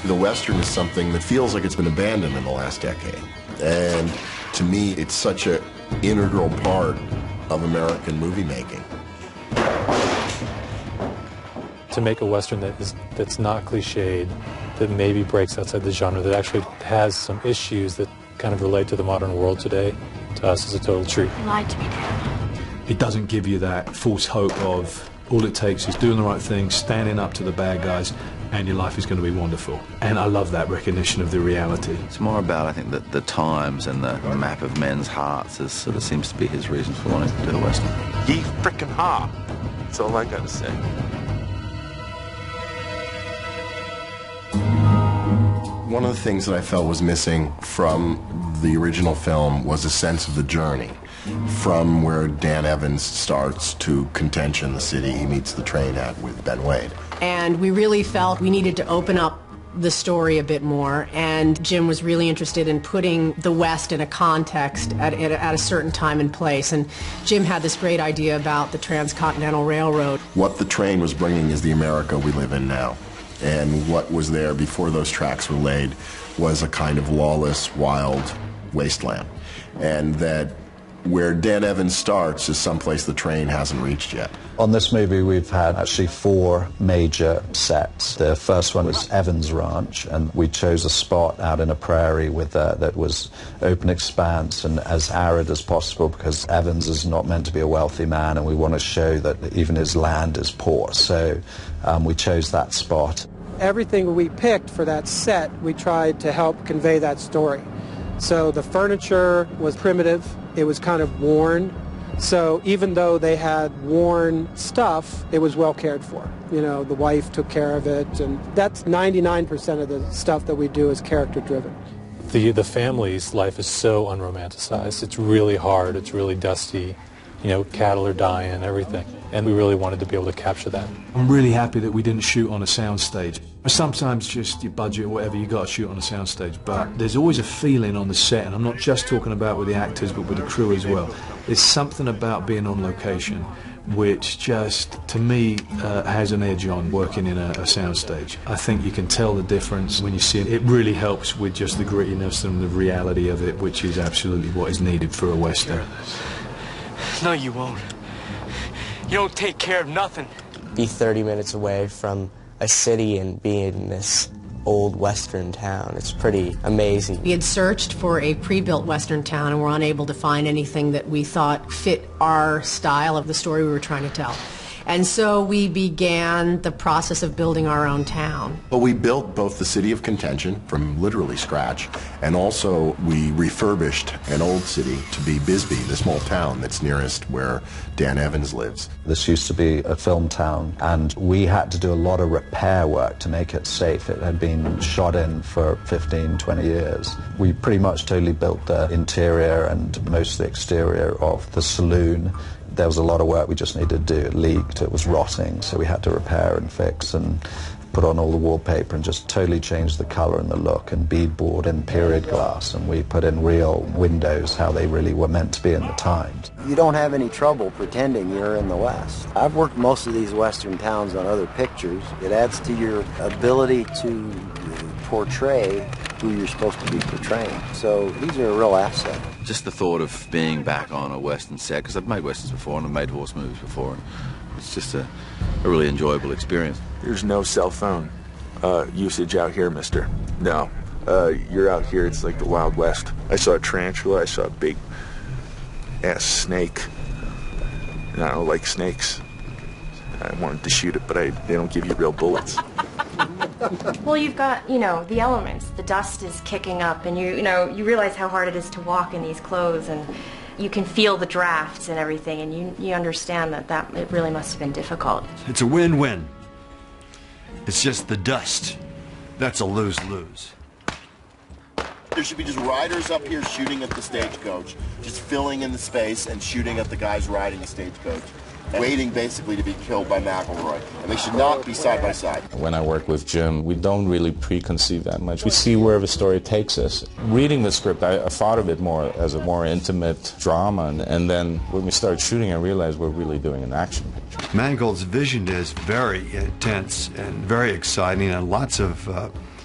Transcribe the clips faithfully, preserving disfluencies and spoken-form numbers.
The Western is something that feels like it's been abandoned in the last decade. And to me, it's such an integral part of American movie making. To make a Western that is, that's not cliched, that maybe breaks outside the genre, that actually has some issues that kind of relate to the modern world today, to us is a total treat. You lied to me, Dad. It doesn't give you that false hope of all it takes is doing the right thing, standing up to the bad guys, and your life is going to be wonderful. And I love that recognition of the reality. It's more about, I think, the, the times and the map of men's hearts is sort of seems to be his reason for wanting to do the Western. Ye frickin' ha! That's all I gotta say. One of the things that I felt was missing from the original film was a sense of the journey. From where Dan Evans starts to Contention, the city he meets the train at with Ben Wade. And we really felt we needed to open up the story a bit more, and Jim was really interested in putting the West in a context at, at, at a certain time and place. And Jim had this great idea about the Transcontinental Railroad. What the train was bringing is the America we live in now. And what was there before those tracks were laid was a kind of lawless, wild wasteland. And that where Dan Evans starts is someplace the train hasn't reached yet. On this movie we've had actually four major sets. The first one was Evans Ranch, and we chose a spot out in a prairie with uh, that was open expanse and as arid as possible, because Evans is not meant to be a wealthy man and we want to show that even his land is poor. So um, we chose that spot. Everything we picked for that set, we tried to help convey that story. So the furniture was primitive, it was kind of worn. So even though they had worn stuff, it was well cared for. You know, the wife took care of it, and that's ninety-nine percent of the stuff that we do is character driven. The, the family's life is so unromanticized. It's really hard, it's really dusty. You know, cattle are dying, everything. And we really wanted to be able to capture that. I'm really happy that we didn't shoot on a soundstage. Sometimes just your budget or whatever, you got to shoot on a soundstage. But there's always a feeling on the set, and I'm not just talking about with the actors, but with the crew as well. There's something about being on location which just, to me, uh, has an edge on working in a, a soundstage. I think you can tell the difference when you see it. It really helps with just the grittiness and the reality of it, which is absolutely what is needed for a Western. No, you won't. You don't take care of nothing. Be thirty minutes away from a city and be in this old Western town. It's pretty amazing. We had searched for a pre-built Western town and were unable to find anything that we thought fit our style of the story we were trying to tell. And so we began the process of building our own town. But we built both the city of Contention from literally scratch, and also we refurbished an old city to be Bisbee, the small town that's nearest where Dan Evans lives. This used to be a film town, and we had to do a lot of repair work to make it safe. It had been shot in for fifteen, twenty years. We pretty much totally built the interior and most of the exterior of the saloon. There was a lot of work we just needed to do. It leaked, it was rotting, so we had to repair and fix and put on all the wallpaper and just totally change the color and the look, and beadboard and period glass, and we put in real windows how they really were meant to be in the times. You don't have any trouble pretending you're in the West. I've worked most of these Western towns on other pictures. It adds to your ability to portray who you're supposed to be portraying. So these are a real asset. Just the thought of being back on a Western set, because I've made Westerns before and I've made horse movies before, and it's just a, a really enjoyable experience. There's no cell phone uh, usage out here, mister. No. Uh, you're out here, it's like the Wild West. I saw a tarantula, I saw a big ass snake. And I don't like snakes. I wanted to shoot it, but I, they don't give you real bullets. Well, you've got, you know, the elements. The dust is kicking up, and you, you know, you realize how hard it is to walk in these clothes, and you can feel the drafts and everything, and you, you understand that, that it really must have been difficult. It's a win-win. It's just the dust. That's a lose-lose. There should be just riders up here shooting at the stagecoach, just filling in the space and shooting at the guys riding the stagecoach, waiting basically to be killed by McElroy. And they should not be side by side. When I work with Jim, we don't really preconceive that much. We see where the story takes us. Reading the script, I, I thought of it more as a more intimate drama, and, and then when we started shooting, I realized we're really doing an action picture. Mangold's vision is very intense and very exciting, and lots of uh,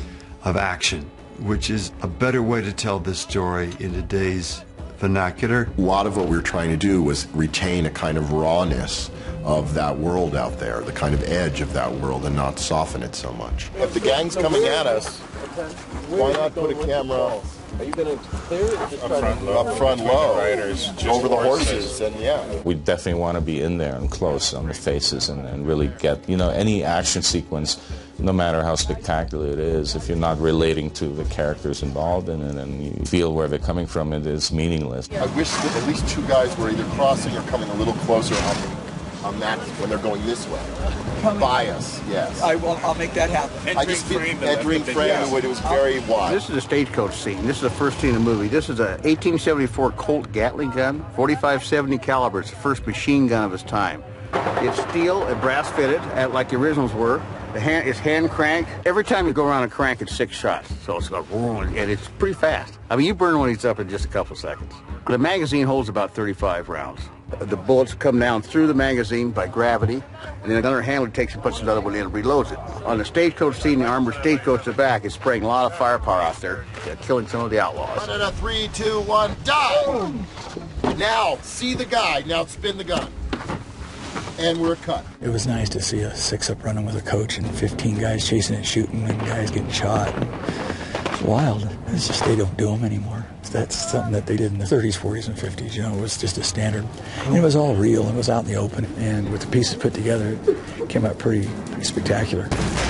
of action, which is a better way to tell this story in today's vernacular. A lot of what we were trying to do was retain a kind of rawness of that world out there, the kind of edge of that world, and not soften it so much. If the gang's coming at us, why not put a camera Are you going to clear it or just try front to low, up front low, riders, over the horses, and yeah. We definitely want to be in there and close on the faces and, and really get, you know, any action sequence, no matter how spectacular it is, if you're not relating to the characters involved in it and you feel where they're coming from, it is meaningless. I wish that at least two guys were either crossing or coming a little closer on, on that when they're going this way. By us, yes. I will, I'll make that happen. I just feel entering frame and it was very wide. This is a stagecoach scene. This is the first scene of the movie. This is a eighteen seventy-four Colt Gatling gun, forty-five seventy caliber. It's the first machine gun of its time. It's steel and brass fitted, like the originals were. The hand, it's hand cranked. Every time you go around a crank, it's six shots. So it's got and it's pretty fast. I mean, you burn one of these up in just a couple seconds. The magazine holds about thirty-five rounds. The bullets come down through the magazine by gravity, and then another handler takes and puts another one in and reloads it. On the stagecoach scene, the armored stagecoach at the back is spraying a lot of firepower out there, yeah, killing some of the outlaws. On a three, two, one, die! Now, see the guy. Now spin the gun. And we're cut. It was nice to see a six-up running with a coach and fifteen guys chasing and shooting and guys getting shot. It's wild. It's just they don't do them anymore. That's something that they did in the thirties, forties, and fifties. You know, it was just a standard. And it was all real. It was out in the open. And with the pieces put together, it came out pretty, pretty spectacular.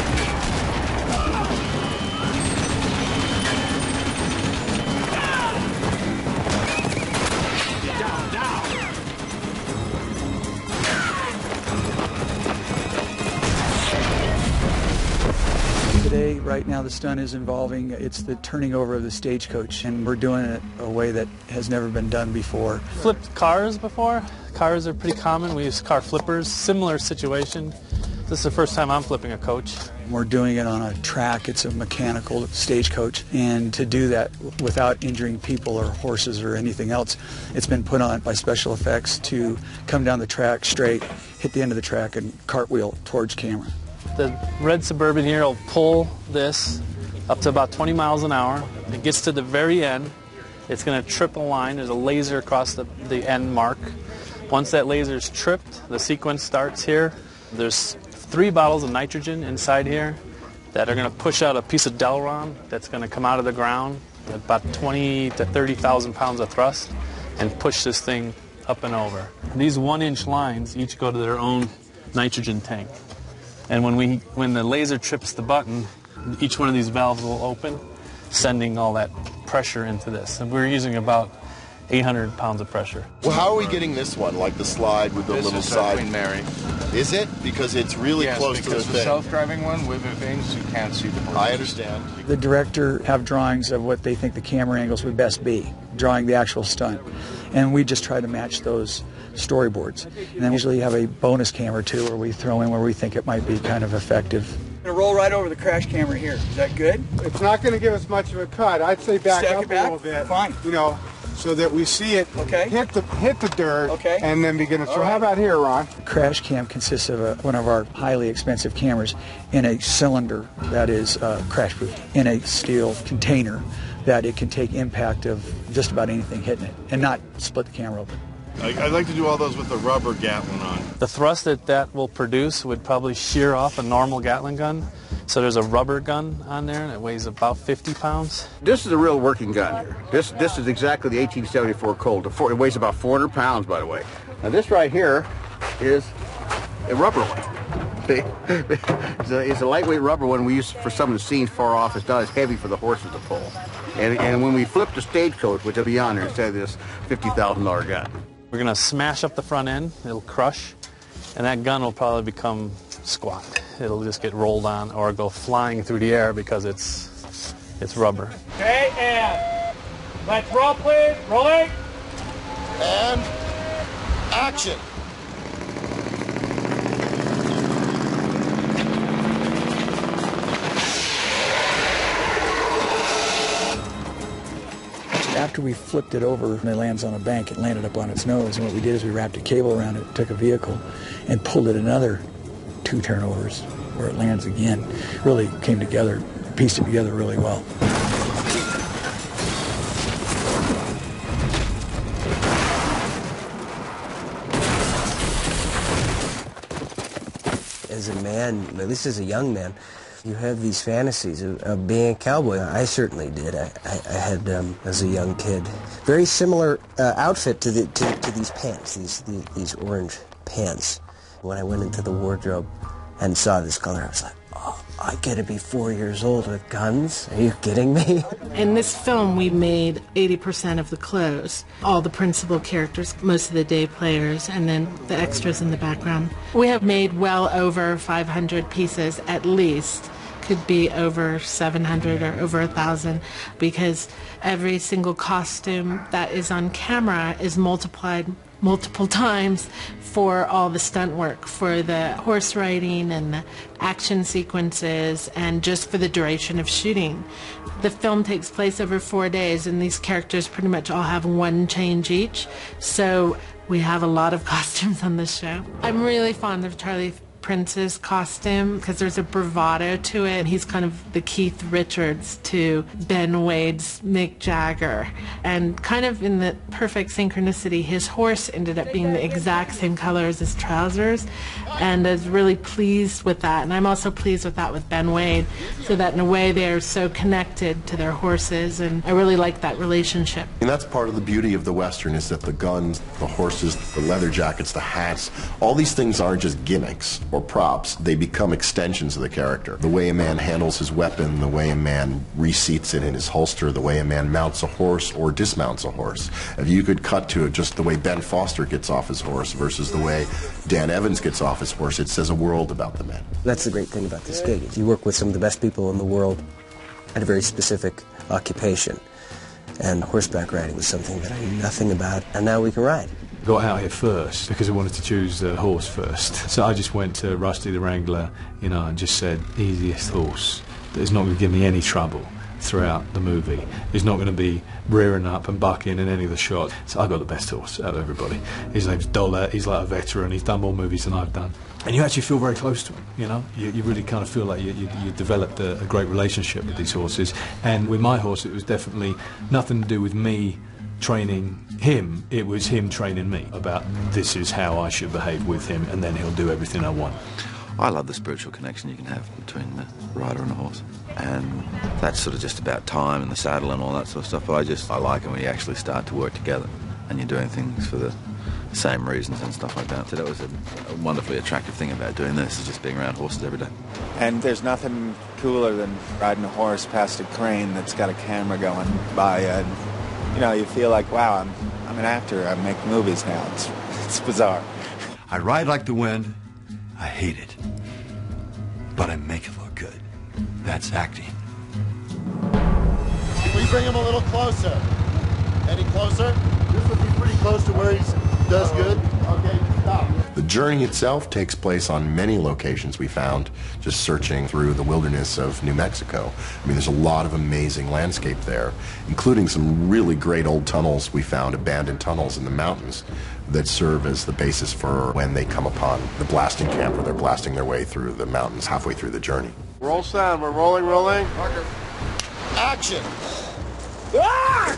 Today, right now, the stunt is involving, it's the turning over of the stagecoach, and we're doing it a way that has never been done before. Flipped cars before. Cars are pretty common. We use car flippers. Similar situation. This is the first time I'm flipping a coach. We're doing it on a track. It's a mechanical stagecoach, and to do that without injuring people or horses or anything else, it's been put on by special effects to come down the track straight, hit the end of the track, and cartwheel towards camera. The red Suburban here will pull this up to about twenty miles an hour. It gets to the very end. It's going to trip a line. There's a laser across the, the end mark. Once that laser is tripped, the sequence starts here. There's three bottles of nitrogen inside here that are going to push out a piece of Delron that's going to come out of the ground at about twenty to thirty thousand pounds of thrust and push this thing up and over. These one-inch lines each go to their own nitrogen tank. And when we, when the laser trips the button, each one of these valves will open, sending all that pressure into this. And we're using about eight hundred pounds of pressure. Well, how are we getting this one? Like the slide with the this little is side? Queen Mary. Is it? Because it's really yes, close to the because the thing. self-driving one with the things you can't see the horses. I understand. The director have drawings of what they think the camera angles would best be, drawing the actual stunt. And we just try to match those storyboards. And then we usually have a bonus camera too, where we throw in where we think it might be kind of effective. I'm going to roll right over the crash camera here. Is that good? It's not going to give us much of a cut. I'd say back Stack up it back? a little bit. Fine. You know, so that we see it okay. hit the hit the dirt okay. and then begin to. So right. how about here, Ron? Crash cam consists of a, one of our highly expensive cameras in a cylinder that is uh, crash proof, in a steel container that it can take impact of just about anything hitting it and not split the camera open. I'd like to do all those with the rubber Gatling on. The thrust that that will produce would probably shear off a normal Gatling gun. So there's a rubber gun on there, and it weighs about fifty pounds. This is a real working gun here. This this is exactly the eighteen seventy-four Colt. It weighs about four hundred pounds, by the way. Now this right here is a rubber one. See? It's a, it's a lightweight rubber one we use for some of the scenes far off. It's not as heavy for the horses to pull. And, and when we flip the stagecoach, which will be on there instead of this fifty thousand dollar gun. We're going to smash up the front end. It'll crush, and that gun will probably become squat. It'll just get rolled on or go flying through the air because it's it's rubber. Okay, and let's roll, please. Rolling. And action. After we flipped it over and it lands on a bank, it landed up on its nose. And what we did is we wrapped a cable around it, took a vehicle, and pulled it another two turnovers where it lands again. Really came together pieced it together really well. As a man, at least as a young man, you have these fantasies of, of being a cowboy. I certainly did. I, I, I had, um, as a young kid, very similar uh, outfit to, the, to, to these pants, these, these, these orange pants. When I went into the wardrobe and saw this color, I was like, oh, I get to be four years old with guns? Are you kidding me? In this film, we made eighty percent of the clothes, all the principal characters, most of the day players, and then the extras in the background. We have made well over five hundred pieces at least. Could be over seven hundred or over one thousand, because every single costume that is on camera is multiplied multiple times for all the stunt work, for the horse riding and the action sequences, and just for the duration of shooting. The film takes place over four days, and these characters pretty much all have one change each, so we have a lot of costumes on this show. I'm really fond of Charlie Prince's costume because there's a bravado to it. He's kind of the Keith Richards to Ben Wade's Mick Jagger, and kind of in the perfect synchronicity, his horse ended up being the exact same color as his trousers, and I was really pleased with that. And I'm also pleased with that with Ben Wade, so that in a way they're so connected to their horses, and I really like that relationship. And that's part of the beauty of the Western, is that the guns, the horses, the leather jackets, the hats, all these things aren't just gimmicks or props. They become extensions of the character. The way a man handles his weapon, the way a man reseats it in his holster, the way a man mounts a horse or dismounts a horse. If you could cut to it, just the way Ben Foster gets off his horse versus the way Dan Evans gets off his horse, it says a world about the man. That's the great thing about this gig. You work with some of the best people in the world at a very specific occupation. And horseback riding was something that I knew nothing about, and now we can ride. Got out here first because I wanted to choose a horse first. So I just went to Rusty the Wrangler, you know, and just said, easiest horse that is not going to give me any trouble throughout the movie. He's not going to be rearing up and bucking in any of the shots. So I got the best horse out of everybody. His name's Dollar. He's like a veteran. He's done more movies than I've done. And you actually feel very close to him, you know. You, you really kind of feel like you, you, you developed a, a great relationship with these horses. And with my horse, it was definitely nothing to do with me training him. It was him training me about this is how I should behave with him, and then he'll do everything I want. I love the spiritual connection you can have between the rider and the horse. And that's sort of just about time and the saddle and all that sort of stuff. But I just, I like it when you actually start to work together and you're doing things for the same reasons and stuff like that. So that was a, a wonderfully attractive thing about doing this, is just being around horses every day. And there's nothing cooler than riding a horse past a crane that's got a camera going by. And, you know, you feel like, wow, I'm, I'm an actor. I make movies now. It's, it's bizarre. I ride like the wind. I hate it. But I make it look good. That's acting. Can we bring him a little closer? Any closer? This would be pretty close to where he does good. Okay, stop. The journey itself takes place on many locations we found just searching through the wilderness of New Mexico. I mean, there's a lot of amazing landscape there, including some really great old tunnels we found, abandoned tunnels in the mountains that serve as the basis for when they come upon the blasting camp, where they're blasting their way through the mountains halfway through the journey. Roll sound. We're rolling, rolling. Marker. Action. Ah!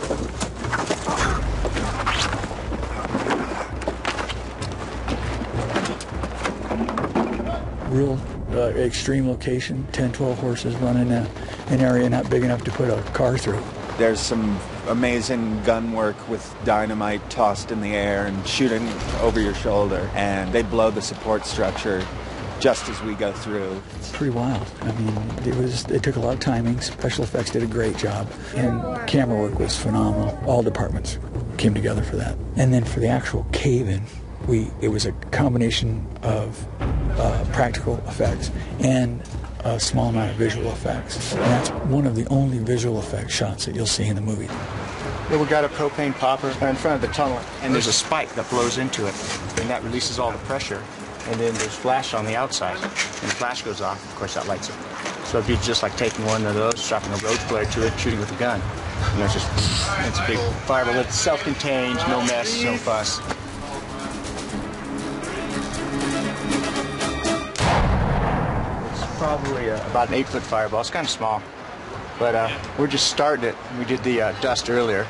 Real uh, extreme location, ten, twelve horses running a, an area not big enough to put a car through. There's some amazing gun work with dynamite tossed in the air and shooting over your shoulder, and they blow the support structure just as we go through. It's pretty wild. I mean, it was. It took a lot of timing. Special effects did a great job, and camera work was phenomenal. All departments came together for that. And then for the actual cave-in, we it was a combination of uh, practical effects and a small amount of visual effects. And that's one of the only visual effects shots that you'll see in the movie. Here we got a propane popper in front of the tunnel, and there's a spike that blows into it, and that releases all the pressure. And then there's flash on the outside, and the flash goes off, of course that lights it. So it'd be just like taking one of those, strapping a road flare to it, shooting with a gun. You know, it's just, it's a big fireball. It's self-contained, no mess, no fuss. It's probably a, about an eight-foot fireball. It's kind of small. But uh, we're just starting it. We did the uh, dust earlier.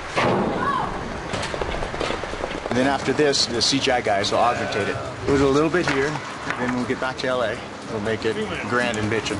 And then after this, the C G I guys will augmentate it. We'll do a little bit here, then we'll get back to L A. We'll make it grand and bitchin'.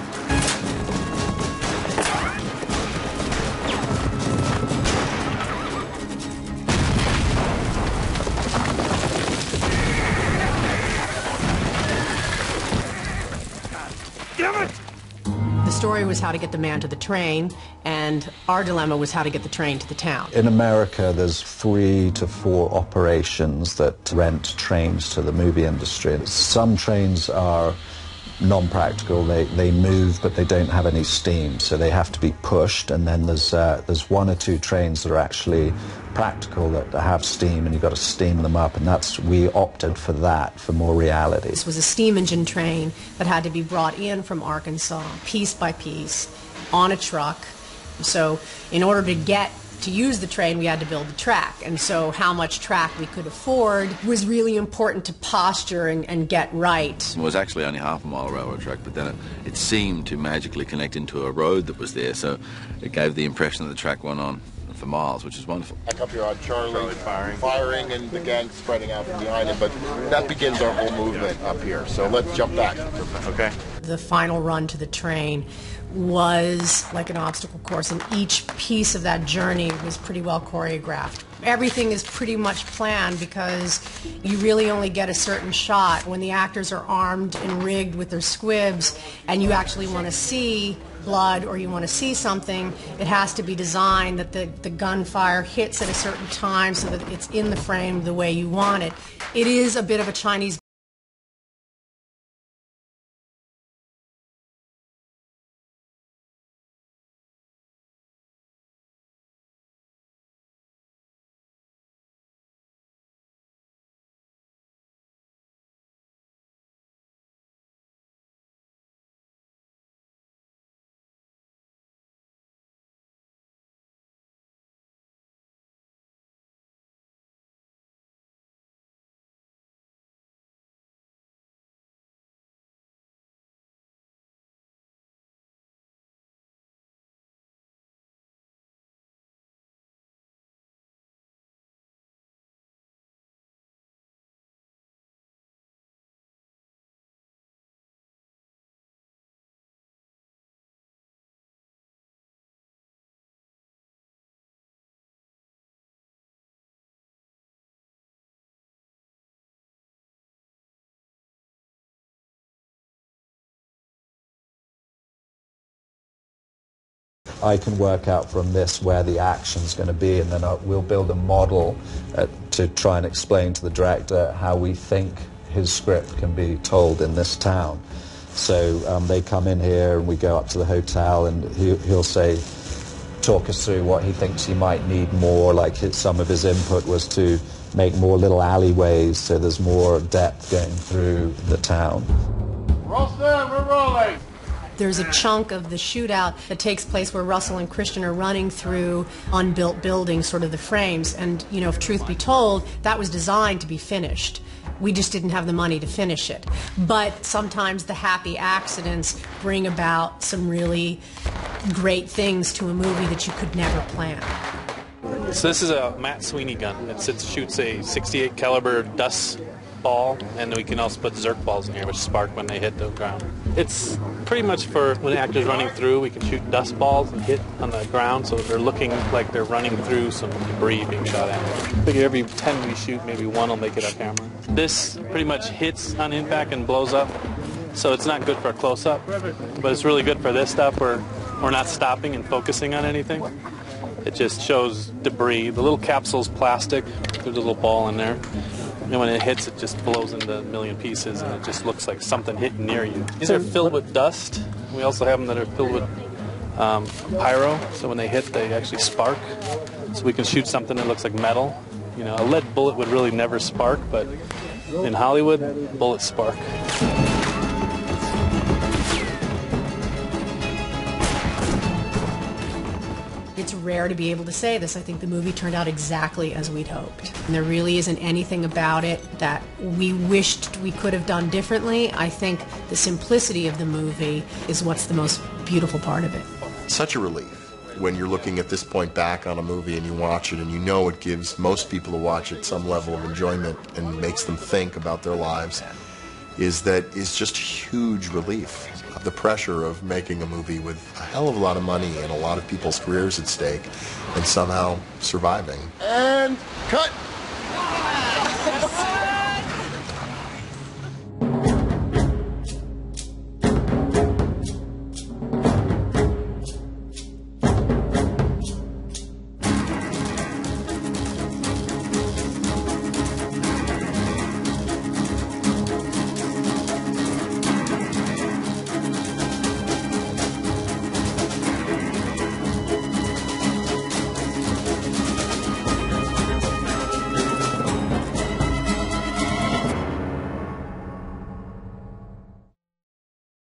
The story was how to get the man to the train, and our dilemma was how to get the train to the town. In America, there's three to four operations that rent trains to the movie industry. Some trains are non-practical. They, they move, but they don't have any steam, so they have to be pushed. And then there's, uh, there's one or two trains that are actually practical that have steam, and you've got to steam them up, and that's, we opted for that, for more reality. This was a steam engine train that had to be brought in from Arkansas, piece by piece, on a truck. So in order to get to use the train, we had to build the track, and so how much track we could afford was really important to posture and, and get right. It was actually only half a mile railroad track, but then it, it seemed to magically connect into a road that was there, so it gave the impression that the track went on for miles, which is wonderful. Back up here on Charlie, Charlie firing. firing and the gang spreading out from behind him, but that begins our whole movement up here, so let's jump back. Okay. The final run to the train was like an obstacle course, and each piece of that journey was pretty well choreographed. Everything is pretty much planned because you really only get a certain shot. When the actors are armed and rigged with their squibs and you actually want to see blood or you want to see something, it has to be designed that the, the gunfire hits at a certain time so that it's in the frame the way you want it. It is a bit of a Chinese I can work out from this where the action's going to be, and then I'll, we'll build a model uh, to try and explain to the director how we think his script can be told in this town. So um, they come in here and we go up to the hotel, and he, he'll say, talk us through what he thinks he might need more, like his, some of his input was to make more little alleyways so there's more depth going through the town. Ralston, we're rolling! There's a chunk of the shootout that takes place where Russell and Christian are running through unbuilt buildings, sort of the frames, and, you know, if truth be told, that was designed to be finished. We just didn't have the money to finish it. But sometimes the happy accidents bring about some really great things to a movie that you could never plan. So this is a Matt Sweeney gun. It sits, shoots a sixty-eight caliber dust ball, and we can also put Zerk balls in here, which spark when they hit the ground. It's pretty much for when the actor's running through, we can shoot dust balls and hit on the ground so they're looking like they're running through some debris being shot at. I figure every ten we shoot, maybe one will make it on camera. This pretty much hits on impact and blows up, so it's not good for a close-up, but it's really good for this stuff where we're not stopping and focusing on anything. It just shows debris. The little capsule's plastic, there's a little ball in there. And when it hits, it just blows into a million pieces, and it just looks like something hit near you. These are filled with dust. We also have them that are filled with um, pyro, so when they hit, they actually spark. So we can shoot something that looks like metal. You know, a lead bullet would really never spark, but in Hollywood, bullets spark. It's rare to be able to say this. I think the movie turned out exactly as we'd hoped. And there really isn't anything about it that we wished we could have done differently. I think the simplicity of the movie is what's the most beautiful part of it. Such a relief when you're looking at this point back on a movie and you watch it and you know it gives most people who watch it some level of enjoyment and makes them think about their lives, is that is just huge relief. The pressure of making a movie with a hell of a lot of money and a lot of people's careers at stake and somehow surviving. And cut!